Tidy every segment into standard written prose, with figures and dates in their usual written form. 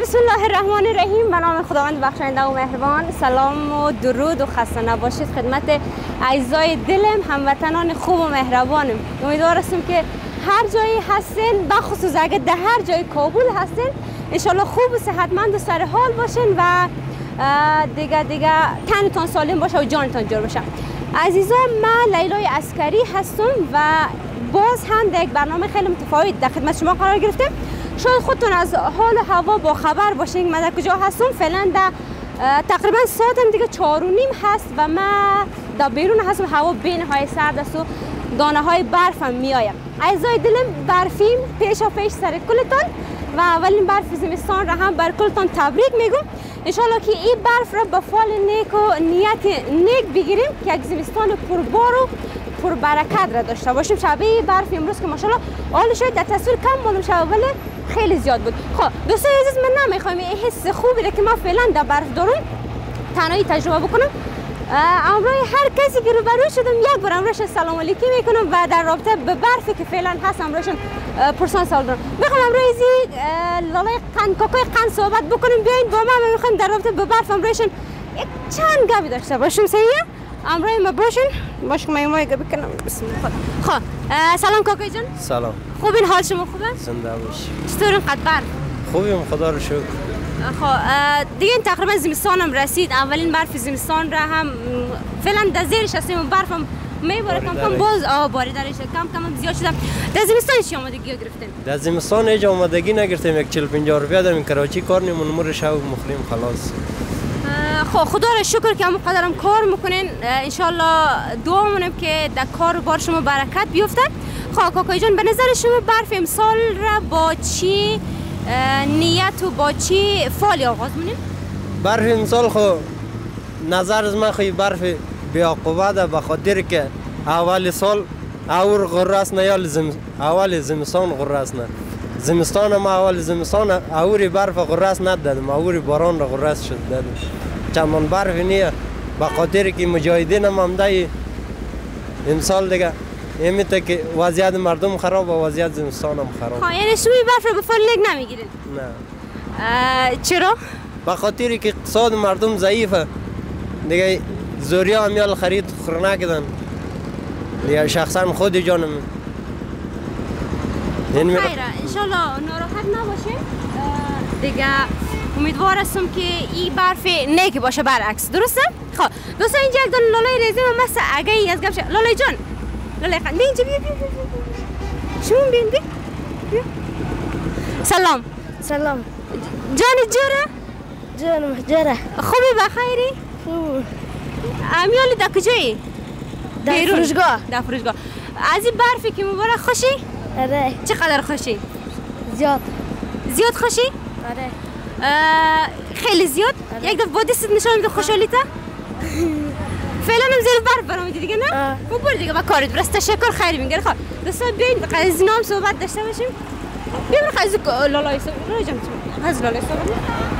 بسم الله الرحمن الرحیم. به نام خداوند بخشنده و مهربان. سلام و درود و خسته نباشید خدمت اعزای دلم، هموطنان خوب و مهربانم. امیدوار هستم که هر جایی هستین، بخصوص اگر در هر جای کابل هستین، انشالله خوب و صحتمند و سر حال باشین و دیگه تنتان سالم باشه و جانتان جور باشه. عزیزان، من لیلای عسکری هستم و باز هم در یک برنامه خیلی متفاوت در خدمت شما قرار گرفتم. شاید خودتون از حال و هوا با خبر باشین من در کجا هستم. فعلا در تقریبا ساعتم دیگه 4:30 هست و من در بیرون هستم. هوا بینهای سرد است و دانه های برف هم می آید. عزیزای دلم، برفیم پیش و پیش سر کلتان و اولین برف زمستان را هم بر کلتان تبریک میگم. انشالله که این برف را به فال نیک و نیت نیک بگیریم که یک زمستان پربار و پربرکت را داشته باشیم. شبیه برف امروز که ماشاءالله حال شاید در تصویر کم معلوم شد ولی خیلی زیاد بود. خب دوستان عزیز، من نمیخوام این حس خوبی را که ما فعلا در برف دارم تنهایی تجربه بکنم. امروز هر کسی که روبرو شدم یک بار امروز سلام علیکی میکنم و در رابطه به برفی که فعلا هست امروز پرسان سوال دارم. میخوام امروز لالای قند کاکای قند صحبت بکنیم. بیاین با من میخوام در رابطه به برف امروز یک چند گپی داشته باشیم. صحیحه؟ امروز ما باش که ما گپی کنم. بسم الله. خب سلام کاکای جان. سلام. خوبین؟ حال شما خوبه؟ زنده باشی. چطورین قد برف؟ خوبیم خدا رو شکر. خب دیگه تقریبا زمستانم رسید. اولین برف زمستان را هم فعلا در زیرش هستیم و برف هم میباره کم کم باز باریدارش کم کم زیاد شدم. در زمستان چی آمادگی گرفتین؟ در زمستان هیچ آمادگی نگرفتیم. یک 40-50 روپیه داریم کراچی کار نمون نمور شب مخریم خلاص. خب خدا را شکر که همون قدرم کار میکنین. انشالله دعا مونم که در کار و بار شما برکت بیفته. خب کاکای جان، به نظر شما برف امسال را با چی نیت و با چی فعالی آغاز مونیم؟ برف امسال خو نظر از من خوی برف بیاقوبه ده، به خاطر که اول سال اور غره است نه، یا اول زمستان غره است نه. زمستان ما اول زمستان اوری برف غره است ندادم، اوری باران را غره است شد دادم. چندان برف نیه، به خاطر که مجاهدین هم ده امسال دیگه امیته که وضعیت مردم خراب و وضعیت زمستان هم خراب. یعنی شما برف را به فال لیگ نمیگیرین؟ نه. چرا؟ به خاطر که اقتصاد مردم ضعیفه دیگه. زوریا امیال خرید خورنه کدن دیگه. شخصا خود جانم خیره، انشالله ناراحت نباشه دیگه. امیدوار هستم که این برف نیک باشه برعکس. درسته؟ خب دوستان، اینجا یک دونه لالای ریزی و مثل اگه از گپ شد. لالای جان، لالای خان بیا اینجا، بیا شما بیا بیا. سلام. سلام. جان جوره؟ جانم جوره. خوبی بخیری؟ خوب. امیالی در کجایی؟ در فروشگاه. در فروشگاه. از این برفی که مبارک خوشی؟ آره. چقدر خوشی؟ زیاد خوشی؟ آره. خیلی زیاد؟ یک دفعه با دستت نشان میده خوشحالیت؟ فعلا هم زیر برف برآمدی دیگه نه؟ خب برو دیگه با کارت برس. تشکر، خیلی میگیره. خب دوستان بیاین از اینا هم صحبت داشته باشیم. بیا برو از لالای صحبت. لالای جان از لالای صحبت.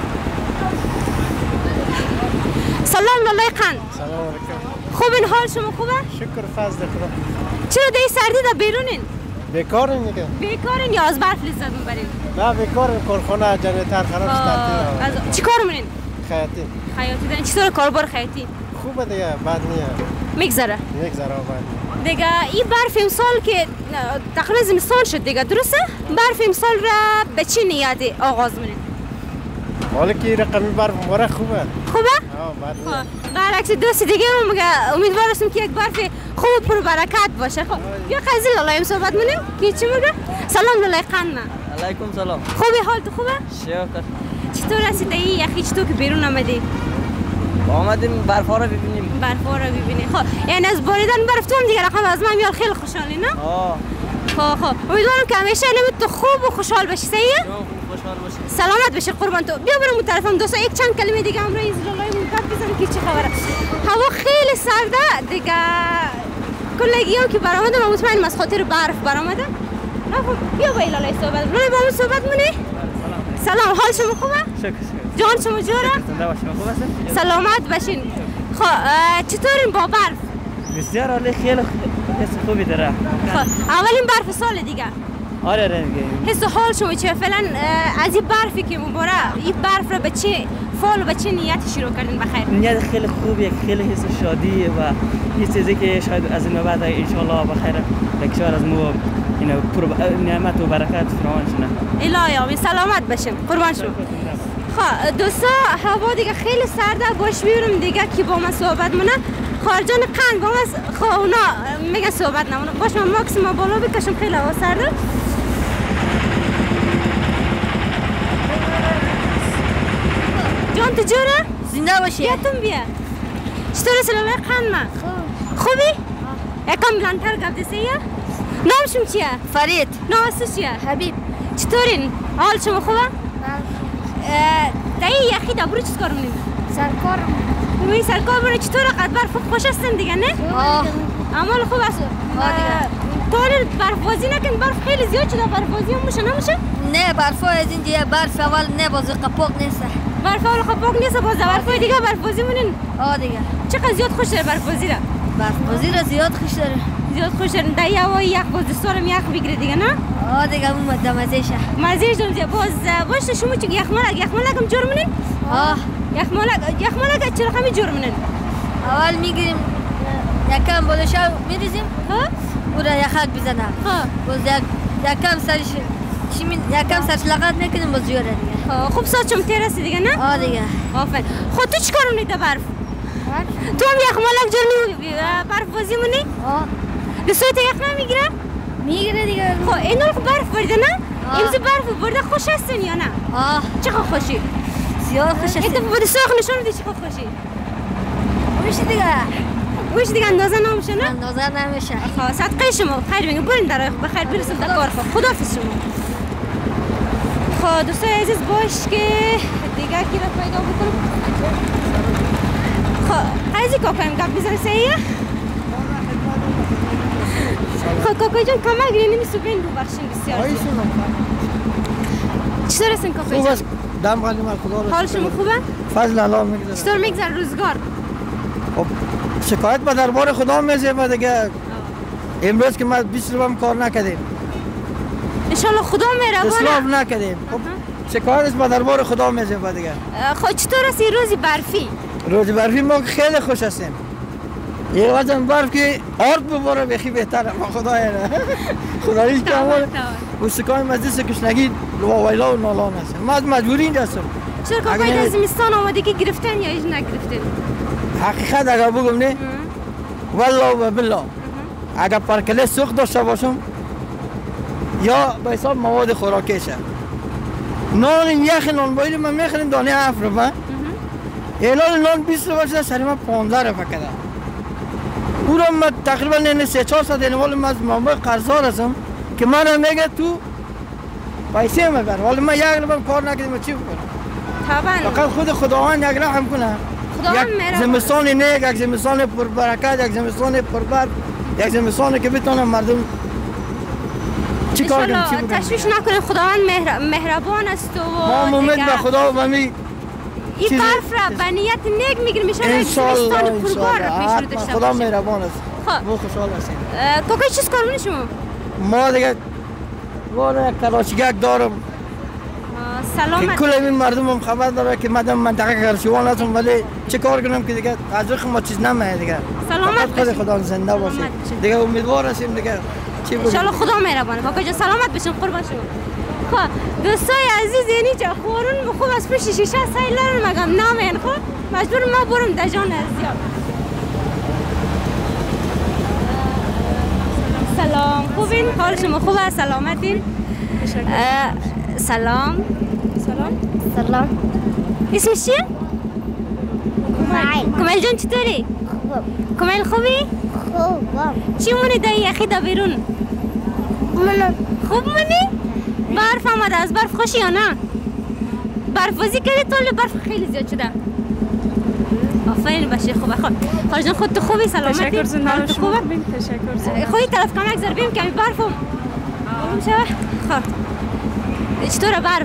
سلام لالای قند. سلام علیکم. خوبین؟ حال شما خوبه؟ شکر فضل خدا. چرا در این سردی در بیرونین؟ بیکارین دیگه. بیکارین یا از برف لذت میبرین؟ نه بیکارین، کارخانه جنریتر خراب شد. چی کار میکنین؟ خیاطی. خیاطی دارین. چطور کاربار خیاطی؟ خوبه دیگه، بد نیه. میگذره بد. دیگه این برف امسال که تقریبا زمستان شد دیگه، درسته؟ برف امسال را به چی نیت آغاز میکنین؟ حالا که رقمی برف مبارک خوبه. خوبه؟ بد نیه. برعکس دوست دیگه هم میگه امیدوار هستم که یک برف خوب پر برکت باشه. خب بیا قضیه لالایم صحبت کنیم که چی میگه؟ سلام لالای قند. علیکم سلام. خوبی؟ حال تو خوبه؟ شکر. چطور هستی این یخی چطور که بیرون آمدی؟ آمدیم برفا رو ببینیم. برفا رو ببینی. خب یعنی از باریدن برف تو هم دیگه رقم از من میال خیلی خوشحالی نه؟ خب امیدوارم که همیشه تو خوب و خوشحال باشی. صحیحه؟ خوشحال باشی. سلامت باشی قربان تو. بیا برم اون طرفم دوستا یک چند کلمه دیگه امروز لالای مونکت بزنم که چه خبره. هوا خیلی سرده دیگه. کلگی هم که برآمده من مطمئنم از خاطر برف برآمده. خب بیا با لالای صحبت. لالای با من صحبت منی؟ سلام، حال شما خوبه؟ شکر. جان شما جوره؟ زنده باشین. خوب هستین؟ سلامت باشین. خب چطورین با برف؟ بسیار عالی، خیلی حس خوبی داره. خب اولین برف سال دیگه. آره دیگه. حس و حال شما چیه فعلا از این برفی که مباره این برف رو به چه فال و به چه نیتی شروع کردین بخیر؟ نیت خیلی خوبیه، خیلی حس شادی و حس چیزی که شاید از این بعد ان شاء الله بخیر بکشار از مو اینا نعمت و برکت فراوان شونه. الهی آمین سلامت باشیم قربان شما. خب دوستا هوا دیگه خیلی سرده باش میبرم دیگه که با من صحبت مونه خارجان قند با من خب اونا میگه صحبت نمونه باش من ماکسیمم بالا بکشم خیلی هوا سرده. جان تو جوره؟ زنده باشی. یادتون بیا. چطوره سلامه قند من؟ خوبی؟ یکم بلندتر گپ دسته نامشون چیه؟ فرید. نامش چیه؟ حبیب. چطورین؟ حال شما خوبه؟ دایی یخی دا برو چیز کار منیم؟ سرکار. روی سرکار برو چطور قد برف خوش هستن دیگه نه؟ اعمال خوب است. طول برف بازی نکن برف خیلی زیاد شده برف بازی هم میشه نمیشه؟ نه برف از این دیگه برف اول نه باز قپاق نیست. برف اول قپاق نیست باز برف دیگه برف بازی مونین؟ دیگه. چقدر زیاد خوش داره برف بازی را؟ برف بازی را زیاد خوش داره. زیاد خوش داره. دایی هوای یخ باز دستارم یخ بگیره دیگه نه؟ دیگه اون مزهشه. مزهش دارم دیگه باز شما چی یخمالک هم جور منین؟ یخمالک چرا همی جور منین؟ اول میگیریم یکم بالاشو میریزیم او را یخک بزنم باز یکم سرش یکم سرش لغت میکنیم باز جوره دیگه. خوب ساعت شما ترسی دیگه نه؟ دیگه. آفرین. خود تو چی کار می‌کنی در برف؟ تو هم یخمالک جور برف بازی مونی؟ دستت یخ نمیگیره؟ میگیره دیگه. خب اینا رو برف برده نه؟ امروز برف برده خوش هستن یا نه؟ چقدر خوشی؟ زیاد خوش هستن. تو بود ساخت نشون بدی چقدر خوشی؟ وش دیگه اندازه نمیشه نه؟ اندازه نمیشه. خب صدقه شما خیر بگیم برین در بخیر برسیم در کار خداحافظ شما. خب دوستای عزیز باش که دیگه کی رو پیدا بکنم. خب عزیزی کاکایم گپ میزنه صحیحه؟ خب کاکای جان کمک نمی‌سو بین ببخشید بسیار. چطور هستین کاکای جان؟ خوب است. دم غنی مال خدا. حال شما خوبه؟ فضل الله میگذره. چطور میگذره روزگار؟ خب شکایت به دربار خدا میزه دیگه. امروز که ما 20 روز کار نکردیم. ان شاء الله خدا مهربانه. اسلاف نکردیم. خب شکایت به دربار خدا میزه دیگه. خب چطور است روزی برفی؟ روزی برفی ما خیلی خوش هستیم. یه وزن برف که آرد بباره بخی بهتره ما خدای نه. خداییش که امور موسیقای مجلس کشنگی ویلا و نالان هستیم. ما مجبوری اینجا هستیم. چرا کاکای از زمستان آمده که گرفتن یا ایش نگرفتن؟ حقیقت اگر بگم نه والله و بالله اگر پرکله سوخت داشته باشم یا به حساب مواد خوراکیشه نان یخ نان باید من میخریم دانه 7 روپیه اعلان نان 20 روپیه شده سر من 15 روپیه کده او را من تقریبا نه 3-4 ساعت اینوال من از مامور قرضدار هستم که من میگه تو پیسه میبر ولی من یک روپیه کار نکردم چی بکنم طبعا فقط خود خداوند یک رحم کنه یک زمستان نیک یک زمستان پر برکت یک زمستان پر برف یک زمستانی که بتونم مردم چی کار کنم چی بکنم تشویش نکنه خداوند مهربان است و ما امید به خدا و می این برف را به نیت نیک میگیریم ان شاء الله زمستان پربار را پیش رو داشته خدا مهربان است خب ما خوشحال هستیم کاکای چیز کار می‌کنی شما ما دیگه واره کلاشگک دارم سلامت کل این مردم هم خبر داره که مدام منطقه کرشوان هستم ولی چه کار کنم که دیگه از رخ ما چیز نمیاد دیگه سلامت خود خدا زنده باشه دیگه امیدوار هستیم دیگه چی ان شاء الله خدا مهربانه کاکای جان سلامت بشین قربان شما خب دوستای عزیز یعنی چه خورون خوب از پشت شیشه سیلر مگم نامین خب مجبور ما برم در جان ارزیاب سلام خوبین حال شما خوبه سلامتین سلام سلام اسمش چیه؟ کمیل جان چطوری؟ خوب کمیل خوبی؟ خوبم چی مونی دایی یخی دا بیرون؟ خوب مونی؟ برف آمده از برف خوشی یا نه؟ برف بازی کردی طول برف خیلی زیاد شده آفرین باشه خوبه خب خاله جان خود تو خوبی سلامتی؟ تشکر زنده شما خوبین تشکر زنده خودی طرف کمک زربیم کمی برفم شوه خب چطوره برف؟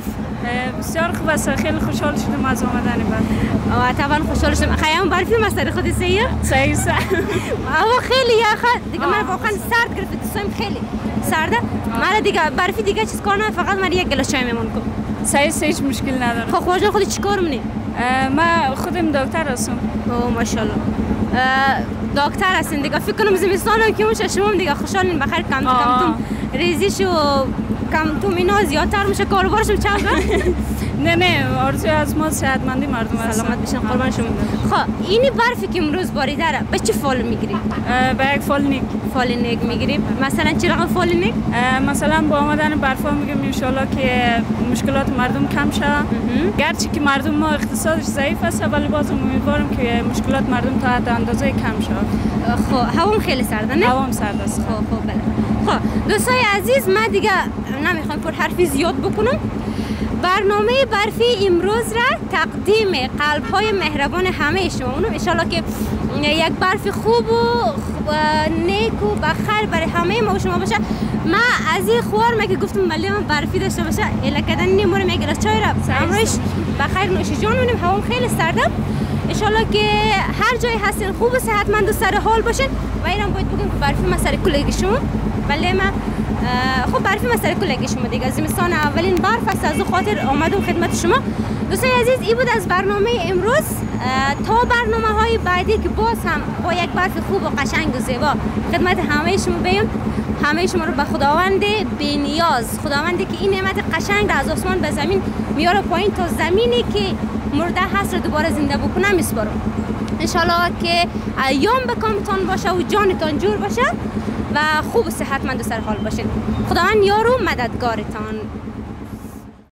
بسیار خوب است. خیلی خوشحال شدم از آمدن برف. طبعا خوشحال شدم. خیام برفی مسئله خودی سیه؟ صحیح. اما خیلی یخ دیگه من واقعا سرد گرفت. دوستایم خیلی سرده. من دیگه برفی دیگه چیز کار نه، فقط من یک گلاس چای میمون کنم. صحیح، هیچ مشکل نداره. خب خودت خودی چیکار می‌کنی؟ من خودم دکتر هستم. اوه ماشاءالله. دکتر هستین دیگه. فکر کنم زمستانم که میشه شما دیگه خوشحالین بخیر کم تو ریزیش و کم تو اینا زیادتر میشه کاروبارشون چقدر؟ نه آرزوی از ما صحتمندی مردم هستن. سلامت بشین قربان شما. خب اینی برفی که امروز باریده را به چه فال میگیری؟ به یک فالنیک. فالنیک میگیری؟ مثلا چه رقم فالنیک؟ مثلا با آمدن برفا میگم ان شاءالله که مشکلات مردم کم شه. گرچه که مردم ما اقتصادش ضعیف است ولی بازم امیدوارم که مشکلات مردم تا حد اندازه کم شه. خب هوام خیلی سرده نه؟ هوام سرد است. خب بله. خب دوستای عزیز من دیگه نمیخوام پر حرفی زیاد بکنم. برنامه برفی امروز را تقدیم قلب‌های مهربان همه شما اونم ان شاءالله که یک برفی خوب و نیک و بخیر برای همه ما و شما باشه. ما از این خوار که گفتم ملی من برفی داشته باشه الا کردن نمیمونم یک گلاس چای را امروش بخیر نوش جان می‌کنیم. هوا خیلی سرده. ان شاءالله که هر جای هستین خوب و صحتمند و سر حال باشین. و اینم باید بگم که برفی مسئله کلگی شما ولی ما خب برفی مسئله کلگی شما دیگه زمستان اولین برف است از خاطر آمدم خدمت شما. دوستان عزیز این بود از برنامه امروز. تا برنامه‌های بعدی که باز هم با یک برف خوب و قشنگ و زیبا خدمت همه شما بیام. همه شما رو به خداوند بی‌نیاز، خداوندی که این نعمت قشنگ را از آسمان به زمین میاره پایین تا زمینی که مرده هست رو دوباره زنده بکنه میسپارم. انشالله که ایام به کامتان باشه و جانتان جور باشه و خوب و صحتمند و سرحال باشین. خداوند یار و مددگارتان.